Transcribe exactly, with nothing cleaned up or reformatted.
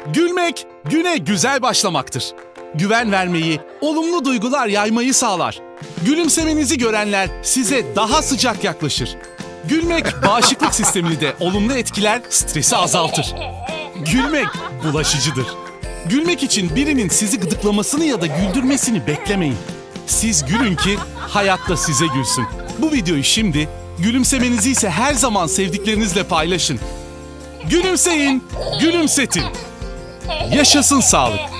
Gülmek, güne güzel başlamaktır. Güven vermeyi, olumlu duygular yaymayı sağlar. Gülümsemenizi görenler size daha sıcak yaklaşır. Gülmek bağışıklık sistemini de olumlu etkiler, stresi azaltır. Gülmek bulaşıcıdır. Gülmek için birinin sizi gıdıklamasını ya da güldürmesini beklemeyin. Siz gülün ki hayat da size gülsün. Bu videoyu şimdi, gülümsemenizi ise her zaman sevdiklerinizle paylaşın. Gülümseyin, gülümsetin. Yaşasın sağlık.